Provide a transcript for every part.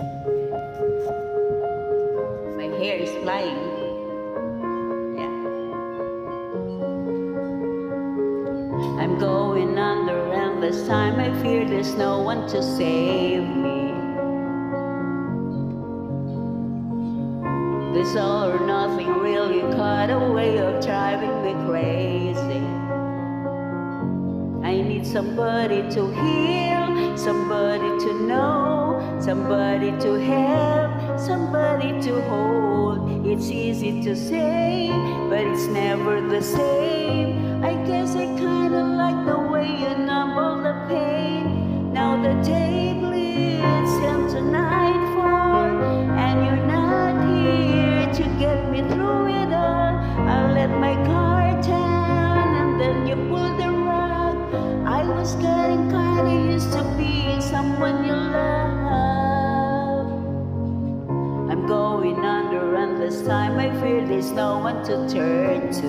My hair is flying. Yeah. I'm going under, and this time I fear there's no one to save me. This all or nothing really caught a way of driving me crazy. I need somebody to heal, somebody to know, somebody to help, somebody to hold. It's easy to say, but it's never the same. I guess I kinda like the way you numb all the pain. Now the day bleeds into nightfall, and you're not here to get me through it all. I let my guard down, and then you pulled the rug. I was getting kinda used to being someone you love. I'm going under, and this time I fear there's no one to turn to.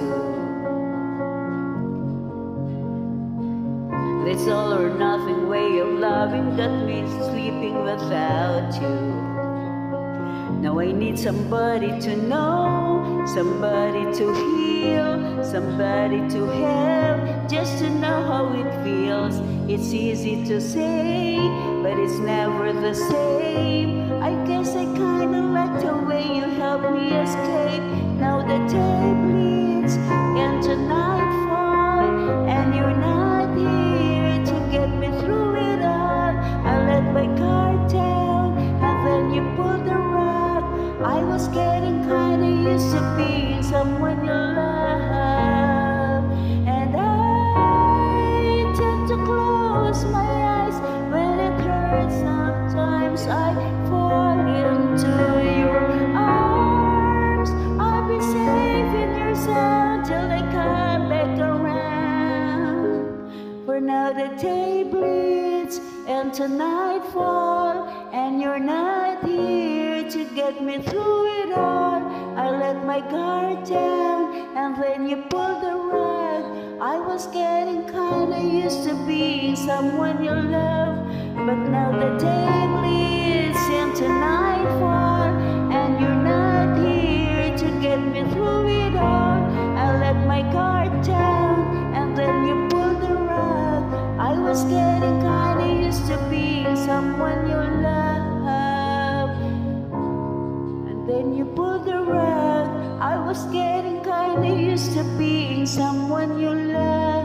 This all or nothing way of loving got me sleeping without you. Now I need somebody to know, somebody to heal, somebody to help, just to know how it feels. It's easy to say, but it's never the same. I guess I kinda like the way you help me escape. Now the day bleeds into nightfall, and you're not here to get me through it all. I let my guard down, and then you pulled the rug. I was getting kinda used to being someone you love, and I tend to close my eyes when it hurts. Sometimes I fall into your arms. I'll be safe in your sound till I come back around. For now the day bleeds into nightfall, and you're not here to get me through it all. I let my guard down, and then you pulled the rug. I was getting kinda used to being someone you love, but now the day bleeds into nightfall, and you're not here to get me through it all. I let my guard down, and then you pulled the rug. I was getting kinda used to being someone you love, and then you pulled the rug. I was getting kinda used to being someone you love.